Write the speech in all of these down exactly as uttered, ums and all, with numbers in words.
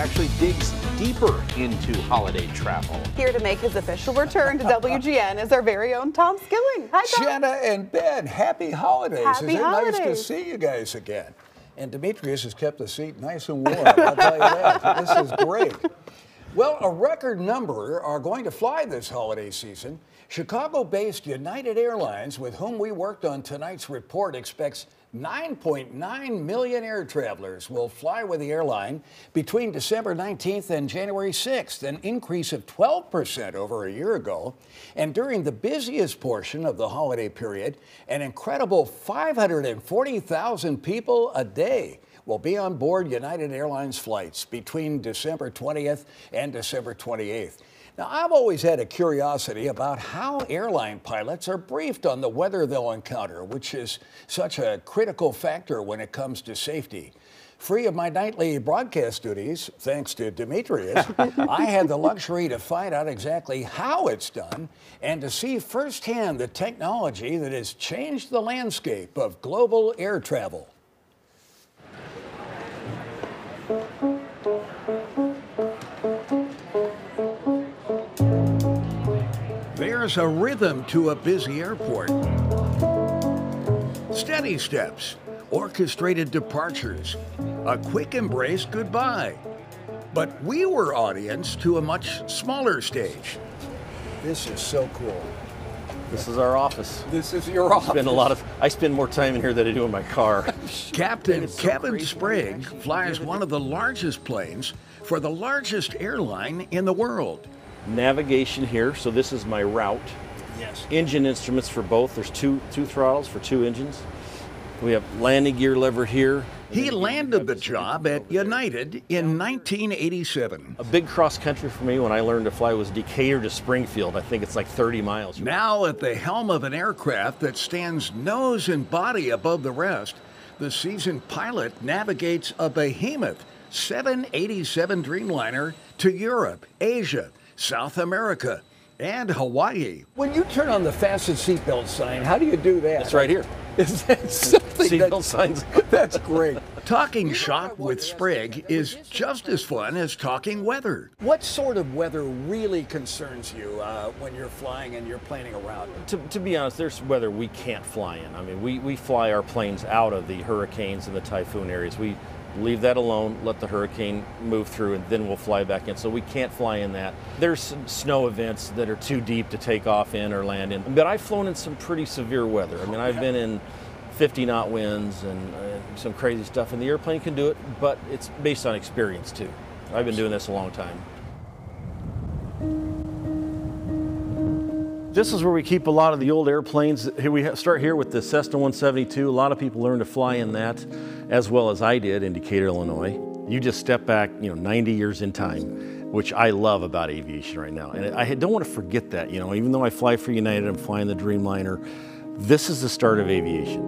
actually digs deeper into holiday travel. Here to make his official return to W G N is our very own Tom Skilling. Hi, Tom. Jenna and Ben, happy holidays. Happy Is it holidays. nice to see you guys again? And Demetrius has kept the seat nice and warm, I'll tell you that. This is great. Well, a record number are going to fly this holiday season. Chicago-based United Airlines, with whom we worked on tonight's report, expects nine point nine million air travelers will fly with the airline between December nineteenth and January sixth, an increase of twelve percent over a year ago. And during the busiest portion of the holiday period, an incredible five hundred forty thousand people a day will be on board United Airlines flights between December twentieth and December twenty-eighth. Now, I've always had a curiosity about how airline pilots are briefed on the weather they'll encounter, which is such a critical factor when it comes to safety. Free of my nightly broadcast duties, thanks to Demetrius, I had the luxury to find out exactly how it's done and to see firsthand the technology that has changed the landscape of global air travel. There's a rhythm to a busy airport. Steady steps, orchestrated departures, a quick embraced goodbye. But we were audience to a much smaller stage. This is so cool. This is our office. This is your office. Spend a lot of, I spend more time in here than I do in my car. Captain Kevin Sprague flies one of the largest planes for the largest airline in the world. Navigation here, so this is my route. Yes. Engine instruments for both. There's two two throttles for two engines. We have landing gear lever here. He landed the job at United in nineteen eighty-seven. A big cross country for me when I learned to fly was Decatur to Springfield. I think it's like thirty miles. Now at the helm of an aircraft that stands nose and body above the rest, the seasoned pilot navigates a behemoth seven eighty-seven Dreamliner to Europe, Asia, South America, and Hawaii. When you turn on the fasten seatbelt sign, how do you do that? It's right here. Is that something? Seatbelt signs. That's great. Talking shop with Sprague is just as fun as talking weather. What sort of weather really concerns you uh, when you're flying and you're planning a route? To, to be honest, there's weather we can't fly in. I mean, we, we fly our planes out of the hurricanes and the typhoon areas. We leave that alone, let the hurricane move through, and then we'll fly back in. So we can't fly in that. There's some snow events that are too deep to take off in or land in. But I've flown in some pretty severe weather. I mean, I've been in fifty knot winds and uh, some crazy stuff, and the airplane can do it, but it's based on experience too. I've been doing this a long time. This is where we keep a lot of the old airplanes. Here we start here with the Cessna one seventy-two. A lot of people learn to fly in that, as well as I did in Decatur, Illinois. You just step back, you know, ninety years in time, which I love about aviation right now. And I don't want to forget that, you know, even though I fly for United, I'm flying the Dreamliner. This is the start of aviation.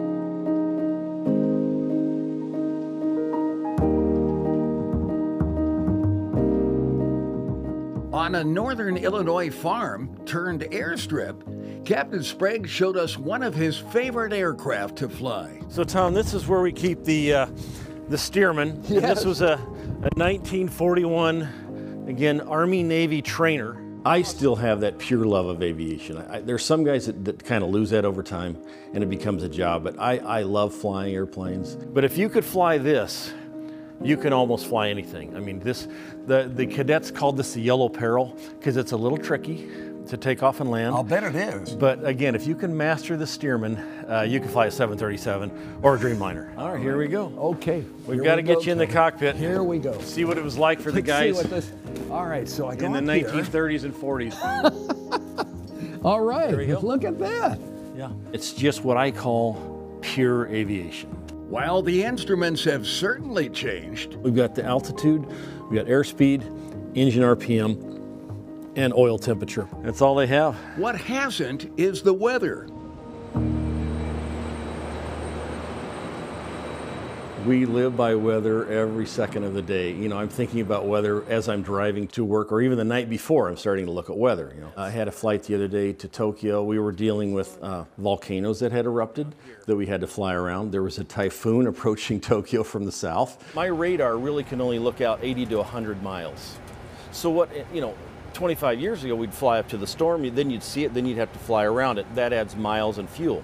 On a northern Illinois farm turned airstrip, Captain Sprague showed us one of his favorite aircraft to fly. So Tom, this is where we keep the uh, the Stearman. Yes. And this was a, a nineteen forty-one, again, Army Navy trainer. I still have that pure love of aviation. I, I, there's some guys that, that kind of lose that over time and it becomes a job, but I, I love flying airplanes. But if you could fly this, you can almost fly anything. I mean, this the, the cadets called this the yellow peril because it's a little tricky to take off and land. I'll bet it is. But again, if you can master the Stearman, uh, you can fly a seven thirty-seven or a Dreamliner. All right, here we go. Okay. We've got to get you in the cockpit. Here we go. See what it was like for the Let's guys see what this, all right, so I go in the up nineteen here. thirties and forties. All right, There we go. look at that. Yeah. It's just what I call pure aviation. While the instruments have certainly changed, We've got the altitude, we've got airspeed, engine R P M, and oil temperature. That's all they have. what hasn't is the weather. We live by weather every second of the day. You know, I'm thinking about weather as I'm driving to work, or even the night before I'm starting to look at weather. You know, I had a flight the other day to Tokyo. We were dealing with uh, volcanoes that had erupted that we had to fly around. There was a typhoon approaching Tokyo from the south. My radar really can only look out eighty to one hundred miles. So what, you know, twenty-five years ago we'd fly up to the storm, then you'd see it, then you'd have to fly around it. That adds miles and fuel.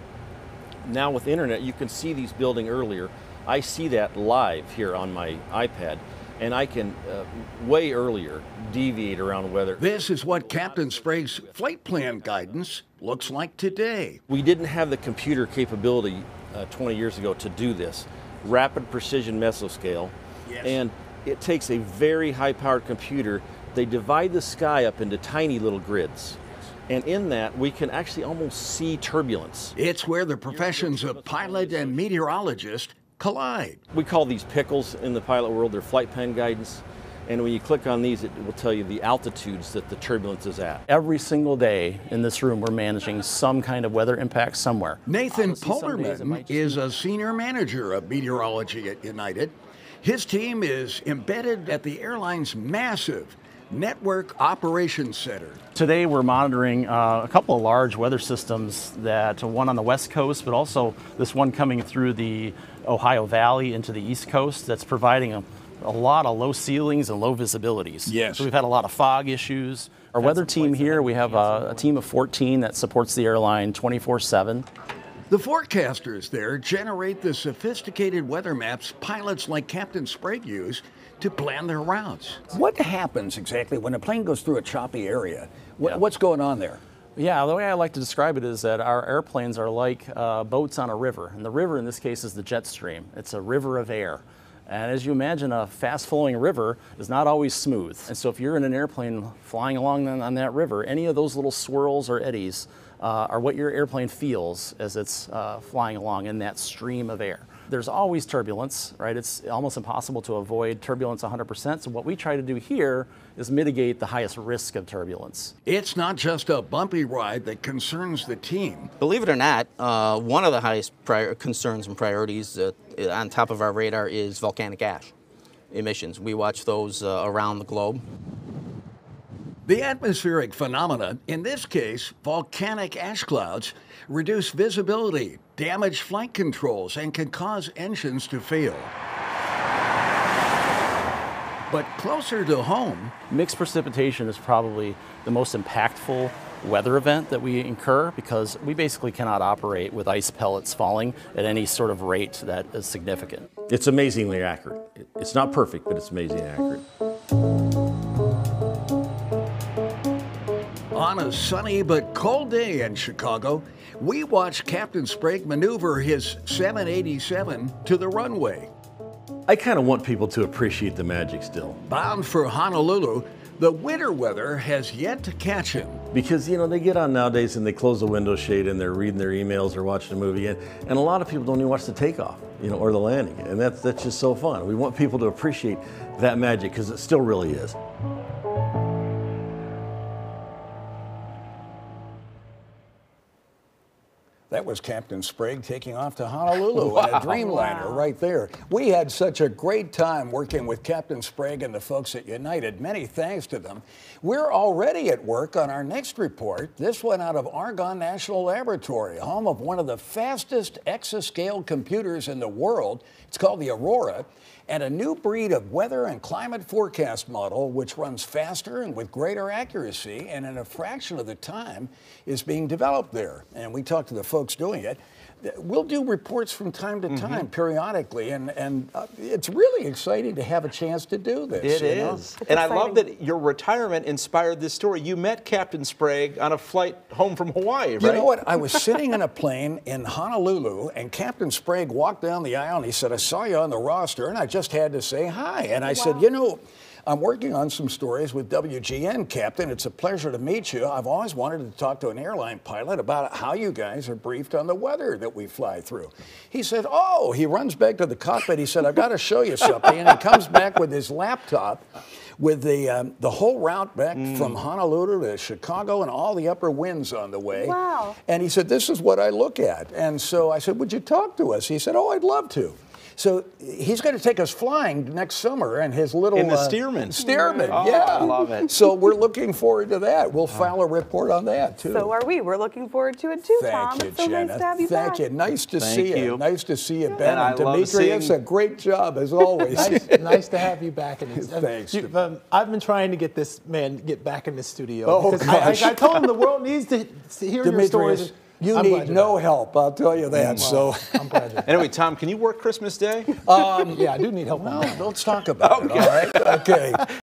Now with internet, you can see these building earlier. I see that live here on my iPad, and I can uh, way earlier deviate around weather. This is what Captain Sprague's flight plan guidance looks like today. We didn't have the computer capability uh, twenty years ago to do this. Rapid precision mesoscale, yes. And it takes a very high-powered computer. They divide the sky up into tiny little grids. And in that, we can actually almost see turbulence. It's where the professions of pilot and meteorologist collide. We call these pickles in the pilot world. They're flight plan guidance. And when you click on these, it will tell you the altitudes that the turbulence is at. Every single day in this room, we're managing some kind of weather impact somewhere. Nathan Polderman is a senior manager of meteorology at United. His team is embedded at the airline's massive Network Operations Center. Today we're monitoring uh, a couple of large weather systems, that one on the west coast, but also this one coming through the Ohio Valley into the east coast that's providing a, a lot of low ceilings and low visibilities. Yes. So we've had a lot of fog issues. Our weather team here, we have a, a team of fourteen that supports the airline twenty-four seven. The forecasters there generate the sophisticated weather maps pilots like Captain Sprague use to plan their routes. What happens exactly when a plane goes through a choppy area? What, Yeah. What's going on there? Yeah, the way I like to describe it is that our airplanes are like uh, boats on a river. And the river in this case is the jet stream. It's a river of air. And as you imagine, a fast-flowing river is not always smooth. And so if you're in an airplane flying along on that river, any of those little swirls or eddies uh, are what your airplane feels as it's uh, flying along in that stream of air. There's always turbulence, right? It's almost impossible to avoid turbulence one hundred percent. So what we try to do here is mitigate the highest risk of turbulence. It's not just a bumpy ride that concerns the team. Believe it or not, uh, one of the highest prior concerns and priorities uh, on top of our radar is volcanic ash emissions. We watch those uh, around the globe. The atmospheric phenomena, in this case, volcanic ash clouds, reduce visibility, damage flight controls, and can cause engines to fail. But closer to home, Mixed precipitation is probably the most impactful weather event that we incur, because we basically cannot operate with ice pellets falling at any sort of rate that is significant. It's amazingly accurate. It's not perfect, but it's amazingly accurate. on a sunny but cold day in Chicago, we watched Captain Sprague maneuver his seven eighty-seven to the runway. I kind of want people to appreciate the magic still. Bound for Honolulu, the winter weather has yet to catch him. Because, you know, they get on nowadays and they close the window shade and they're reading their emails or watching a movie, and, and a lot of people don't even watch the takeoff, you know, or the landing, and that's, that's just so fun. We want people to appreciate that magic because it still really is. That was Captain Sprague taking off to Honolulu Wow. in a Dreamliner right there. We had such a great time working with Captain Sprague and the folks at United. Many thanks to them. We're already at work on our next report. This one out of Argonne National Laboratory, home of one of the fastest exascale computers in the world. It's called the Aurora, and a new breed of weather and climate forecast model which runs faster and with greater accuracy and in a fraction of the time is being developed there. And we talked to the folks doing it. We'll do reports from time to time, mm-hmm. periodically, and, and uh, it's really exciting to have a chance to do this. It is. Know? And exciting. I love that your retirement inspired this story. You met Captain Sprague on a flight home from Hawaii, right? You know what? I was sitting in a plane in Honolulu, and Captain Sprague walked down the aisle, and he said, I saw you on the roster, and I just had to say hi. And I wow. said, you know, I'm working on some stories with W G N, Captain. It's a pleasure to meet you. I've always wanted to talk to an airline pilot about how you guys are briefed on the weather that we fly through. He said, oh, he runs back to the cockpit. He said, I've got to show you something. And he comes back with his laptop with the, um, the whole route back mm. from Honolulu to Chicago and all the upper winds on the way. Wow. And he said, this is what I look at. And so I said, would you talk to us? He said, oh, I'd love to. So he's going to take us flying next summer, and his little In the uh, Stearman. Stearman, Oh, yeah, I love it. So we're looking forward to that. We'll file a report on that too. So are we. We're looking forward to it too, Thank Tom. you, It's so Jenna. nice to have you Thank back. you. Nice to Thank see you. you. Nice to see you, Ben. And I And love Demetrius, seeing- a great job as always. nice, nice to have you back in this. Thanks. You, um, I've been trying to get this man get back in the studio. Oh, because I, gosh. I, I told him the world needs to see- hear your stories. Demetrius, you I'm glad need you're no back. help, I'll tell you that. So, I'm glad you're back. Anyway, Tom, can you work Christmas Day? Um, yeah, I do need help on that. let's talk about it, all right? Okay.